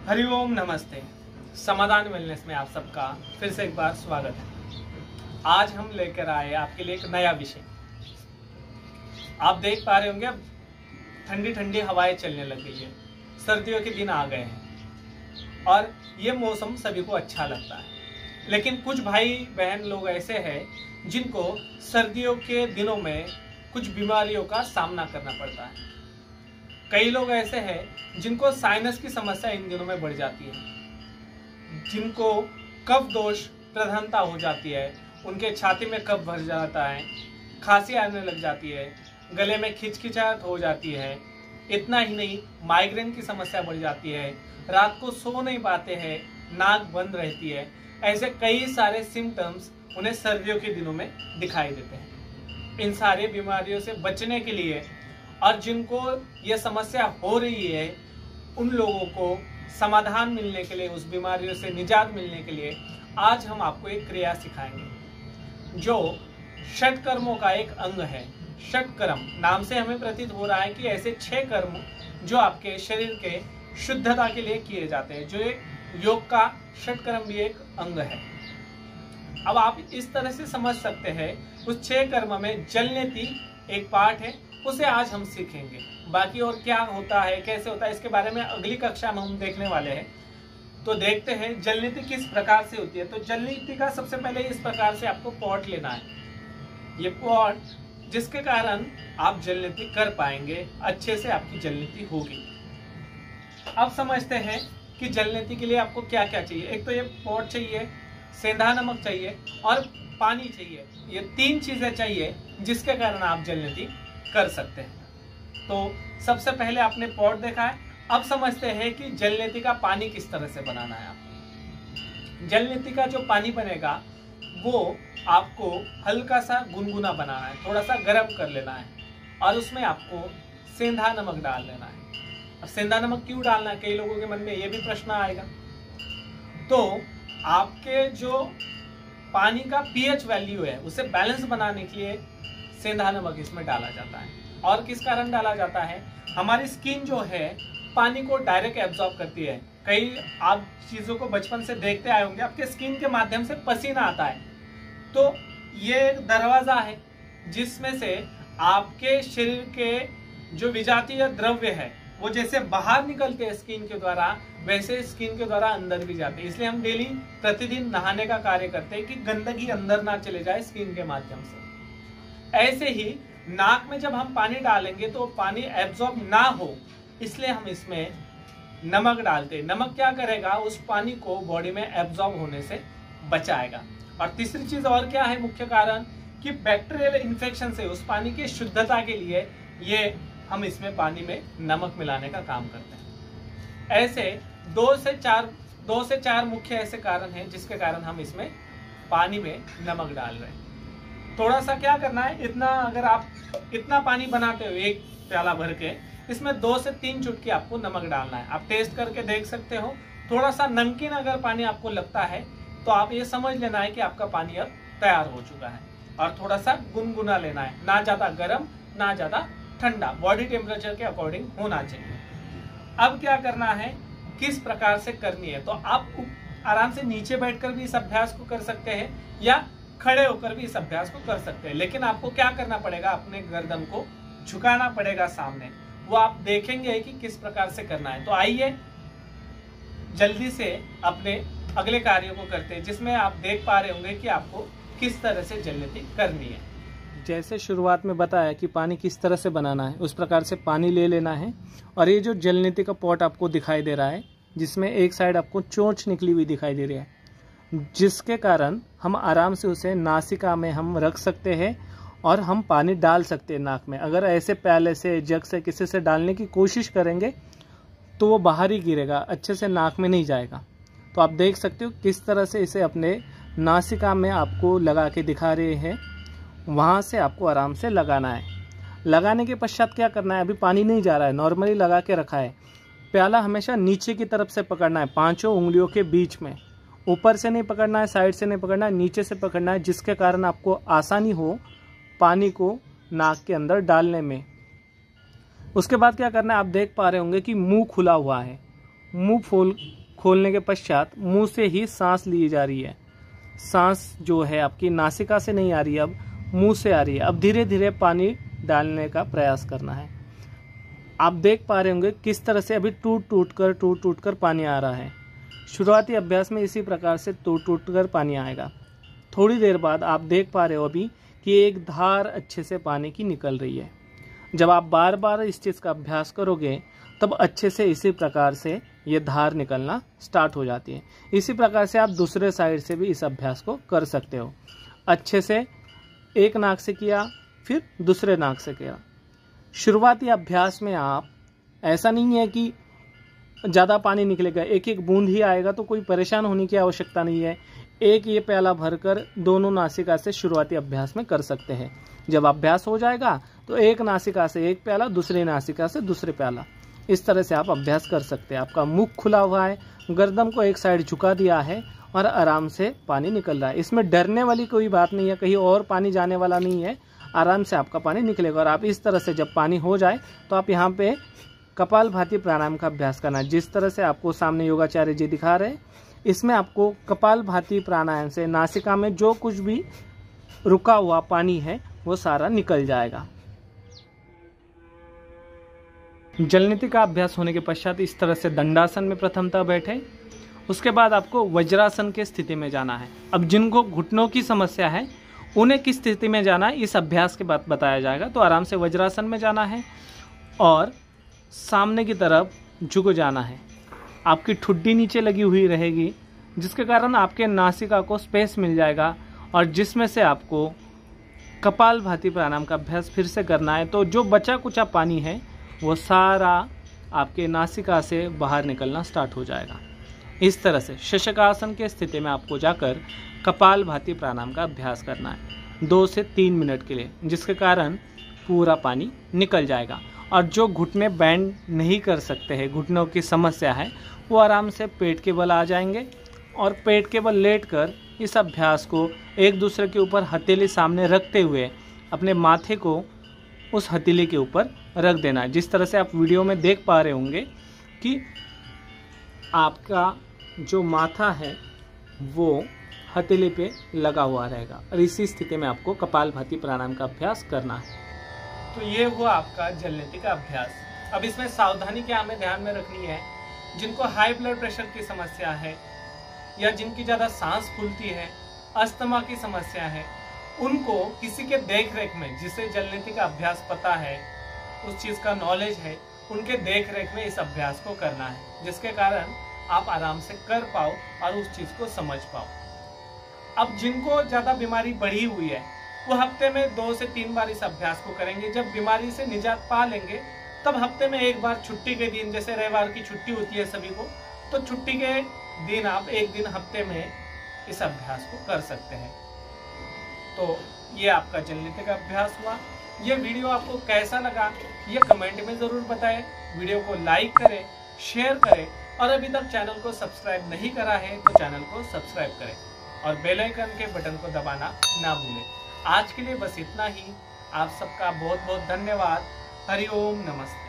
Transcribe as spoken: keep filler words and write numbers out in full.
हरिओम नमस्ते। समाधान वेलनेस में आप सबका फिर से एक बार स्वागत है। आज हम लेकर आए आपके लिए एक नया विषय। आप देख पा रहे होंगे अब ठंडी ठंडी हवाएं चलने लग गई है, सर्दियों के दिन आ गए हैं और ये मौसम सभी को अच्छा लगता है। लेकिन कुछ भाई बहन लोग ऐसे हैं जिनको सर्दियों के दिनों में कुछ बीमारियों का सामना करना पड़ता है। कई लोग ऐसे हैं जिनको साइनस की समस्या इन दिनों में बढ़ जाती है, जिनको कफ दोष प्रधानता हो जाती है, उनके छाती में कफ भर जाता है, खांसी आने लग जाती है, गले में खिचखिचाहट हो जाती है। इतना ही नहीं, माइग्रेन की समस्या बढ़ जाती है, रात को सो नहीं पाते हैं, नाक बंद रहती है। ऐसे कई सारे सिम्टम्स उन्हें सर्दियों के दिनों में दिखाई देते हैं। इन सारी बीमारियों से बचने के लिए और जिनको ये समस्या हो रही है उन लोगों को समाधान मिलने के लिए, उस बीमारियों से निजात मिलने के लिए आज हम आपको एक क्रिया सिखाएंगे जो षटकर्मों का एक अंग है। षटकर्म नाम से हमें प्रतीत हो रहा है कि ऐसे छह कर्म जो आपके शरीर के शुद्धता के लिए किए जाते हैं, जो एक योग का षटकर्म भी एक अंग है। अब आप इस तरह से समझ सकते हैं, उस छह कर्म में जल नीति एक पार्ट है, उसे आज हम सीखेंगे। बाकी और क्या होता है, कैसे होता है, इसके बारे में अगली कक्षा में हम देखने वाले हैं। तो देखते हैं जल नीति किस प्रकार से होती है। तो जल नीति का सबसे पहले इस प्रकार से आपको पॉट लेना है, ये पॉट जिसके कारण आप जल नीति कर पाएंगे, अच्छे से आपकी जल नीति होगी। अब समझते हैं कि जल नीति के लिए आपको क्या क्या चाहिए। एक तो ये पॉट चाहिए, सेंधा नमक चाहिए और पानी चाहिए। ये तीन चीजें चाहिए जिसके कारण आप जल नीति कर सकते हैं। तो सबसे पहले आपने पॉट देखा है, अब समझते हैं कि जल नीति का पानी किस तरह से बनाना है। आप जल नीति का जो पानी बनेगा वो आपको हल्का सा गुनगुना बनाना है, थोड़ा सा गर्म कर लेना है और उसमें आपको सेंधा नमक डाल लेना है। अब सेंधा नमक क्यों डालना है, कई लोगों के मन में ये भी प्रश्न आएगा। तो आपके जो पानी का पीएच वैल्यू है उसे बैलेंस बनाने के लिए सेंधा नमक इसमें डाला जाता है। और किस कारण डाला जाता है, हमारी स्किन जो है पानी को डायरेक्ट एब्जॉर्ब करती है। कई आप चीजों को बचपन से देखते आए होंगे, आपके स्किन के माध्यम से पसीना आता है। तो ये एक दरवाजा है जिसमें से आपके शरीर के जो विजातीय द्रव्य है वो जैसे बाहर निकलते हैं स्किन के द्वारा, वैसे स्किन के द्वारा अंदर भी जाते हैं। इसलिए हम डेली प्रतिदिन नहाने का कार्य करते हैं कि गंदगी अंदर ना चले जाए स्किन के माध्यम से। ऐसे ही नाक में जब हम पानी डालेंगे तो पानी एब्जॉर्ब ना हो, इसलिए हम इसमें नमक डालते हैं। नमक क्या करेगा, उस पानी को बॉडी में एब्जॉर्ब होने से बचाएगा। और तीसरी चीज और क्या है, मुख्य कारण कि बैक्टीरियल इन्फेक्शन से उस पानी की शुद्धता के लिए ये हम इसमें पानी में नमक मिलाने का काम करते हैं। ऐसे दो से चार दो से चार मुख्य ऐसे कारण हैं जिसके कारण हम इसमें पानी में नमक डाल रहे हैं। थोड़ा सा क्या करना है, इतना अगर आप इतना पानी बनाते हो एक प्याला भर के, इसमें दो से तीन चुटकी आपको नमक डालना है। आप टेस्ट करके देख सकते हो। थोड़ा सा नमकीन अगर पानी आपको लगता है तो आप ये समझ लेना है कि आपका पानी अब तैयार हो चुका है। और थोड़ा सा गुनगुना लेना है, ना ज्यादा गर्म ना ज्यादा ठंडा, बॉडी टेम्परेचर के अकॉर्डिंग होना चाहिए। अब क्या करना है, किस प्रकार से करनी है, तो आप आराम से नीचे बैठकर भी इस अभ्यास को कर सकते हैं या खड़े होकर भी इस अभ्यास को कर सकते हैं। लेकिन आपको क्या करना पड़ेगा, अपने गर्दन को झुकाना पड़ेगा सामने। वो आप देखेंगे कि किस प्रकार से करना है। तो आइए जल्दी से अपने अगले कार्यों को करते हैं, जिसमें आप देख पा रहे होंगे कि आपको किस तरह से जल नीति करनी है। जैसे शुरुआत में बताया कि पानी किस तरह से बनाना है, उस प्रकार से पानी ले लेना है। और ये जो जल नीति का पॉट आपको दिखाई दे रहा है, जिसमें एक साइड आपको चोंच निकली हुई दिखाई दे रही है, जिसके कारण हम आराम से उसे नासिका में हम रख सकते हैं और हम पानी डाल सकते हैं नाक में। अगर ऐसे प्याले से, जग से, किसी से डालने की कोशिश करेंगे तो वो बाहर ही गिरेगा, अच्छे से नाक में नहीं जाएगा। तो आप देख सकते हो किस तरह से इसे अपने नासिका में आपको लगा के दिखा रहे हैं, वहाँ से आपको आराम से लगाना है। लगाने के पश्चात क्या करना है, अभी पानी नहीं जा रहा है, नॉर्मली लगा के रखा है। प्याला हमेशा नीचे की तरफ से पकड़ना है, पांचों उंगलियों के बीच में। ऊपर से नहीं पकड़ना है, साइड से नहीं पकड़ना है, नीचे से पकड़ना है, जिसके कारण आपको आसानी हो पानी को नाक के अंदर डालने में। उसके बाद क्या करना है, आप देख पा रहे होंगे कि मुंह खुला हुआ है मुंह खोल खोलने के पश्चात मुंह से ही सांस ली जा रही है। सांस जो है आपकी नासिका से नहीं आ रही है, अब मुंह से आ रही है। अब धीरे धीरे पानी डालने का प्रयास करना है। आप देख पा रहे होंगे किस तरह से अभी टूट टूट कर टूट टूट कर पानी आ रहा है। शुरुआती अभ्यास में इसी प्रकार से टूट टूट कर पानी आएगा। थोड़ी देर बाद आप देख पा रहे हो अभी कि एक धार अच्छे से पानी की निकल रही है। जब आप बार बार इस चीज़ का अभ्यास करोगे तब अच्छे से इसी प्रकार से ये धार निकलना स्टार्ट हो जाती है। इसी प्रकार से आप दूसरे साइड से भी इस अभ्यास को कर सकते हो। अच्छे से एक नाक से किया, फिर दूसरे नाक से किया। शुरुआती अभ्यास में आप ऐसा नहीं है कि ज़्यादा पानी निकलेगा, एक एक बूंद ही आएगा, तो कोई परेशान होने की आवश्यकता नहीं है। एक ये प्याला भरकर दोनों नासिका से शुरुआती अभ्यास में कर सकते हैं। जब अभ्यास हो जाएगा तो एक नासिका से एक प्याला, दूसरी नासिका से दूसरे प्याला, इस तरह से आप अभ्यास कर सकते हैं। आपका मुख खुला हुआ है, गर्दन को एक साइड झुका दिया है और आराम से पानी निकल रहा है। इसमें डरने वाली कोई बात नहीं है, कहीं और पानी जाने वाला नहीं है। आराम से आपका पानी निकलेगा। और आप इस तरह से जब पानी हो जाए तो आप यहाँ पे कपालभाति प्राणायाम का अभ्यास करना है। जिस तरह से आपको सामने योगाचार्य जी दिखा रहे हैं, इसमें आपको कपालभाति प्राणायाम से नासिका में जो कुछ भी रुका हुआ पानी है वो सारा निकल जाएगा। जलनीति का अभ्यास होने के पश्चात इस तरह से दंडासन में प्रथमतः बैठे। उसके बाद आपको वज्रासन के स्थिति में जाना है। अब जिनको घुटनों की समस्या है उन्हें किस स्थिति में जाना है इस अभ्यास के बाद बताया जाएगा। तो आराम से वज्रासन में जाना है और सामने की तरफ झुक जाना है। आपकी ठुड्डी नीचे लगी हुई रहेगी, जिसके कारण आपके नासिका को स्पेस मिल जाएगा और जिसमें से आपको कपालभाति प्राणायाम का अभ्यास फिर से करना है। तो जो बचा कुचा पानी है वो सारा आपके नासिका से बाहर निकलना स्टार्ट हो जाएगा। इस तरह से शशकासन के स्थिति में आपको जाकर कपालभाति प्राणायाम का अभ्यास करना है दो से तीन मिनट के लिए, जिसके कारण पूरा पानी निकल जाएगा। और जो घुटने बैंड नहीं कर सकते हैं, घुटनों की समस्या है, वो आराम से पेट के बल आ जाएंगे और पेट के बल लेटकर इस अभ्यास को एक दूसरे के ऊपर हथेली सामने रखते हुए अपने माथे को उस हथेली के ऊपर रख देना है। जिस तरह से आप वीडियो में देख पा रहे होंगे कि आपका जो माथा है वो हथेली पे लगा हुआ रहेगा और इसी स्थिति में आपको कपालभाति प्राणायाम का अभ्यास करना है। तो ये हुआ आपका जलनीति का अभ्यास। अब इसमें सावधानी क्या हमें ध्यान में रखनी है, जिनको हाई ब्लड प्रेशर की समस्या है या जिनकी ज़्यादा सांस फूलती है, अस्थमा की समस्या है, उनको किसी के देख रेख में, जिसे जलनीति का अभ्यास पता है, उस चीज़ का नॉलेज है, उनके देख रेख में इस अभ्यास को करना है, जिसके कारण आप आराम से कर पाओ और उस चीज़ को समझ पाओ। अब जिनको ज़्यादा बीमारी बढ़ी हुई है वो हफ्ते में दो से तीन बार इस अभ्यास को करेंगे। जब बीमारी से निजात पा लेंगे तब हफ्ते में एक बार छुट्टी के दिन, जैसे रविवार की छुट्टी होती है सभी को, तो छुट्टी के दिन आप एक दिन हफ्ते में इस अभ्यास को कर सकते हैं। तो ये आपका जलनीति का अभ्यास हुआ। ये वीडियो आपको कैसा लगा ये कमेंट में ज़रूर बताएं। वीडियो को लाइक करें, शेयर करें और अभी तक चैनल को सब्सक्राइब नहीं करा है तो चैनल को सब्सक्राइब करें और बेल आइकन के बटन को दबाना ना भूलें। आज के लिए बस इतना ही। आप सबका बहुत बहुत धन्यवाद। हरि ओम नमस्ते।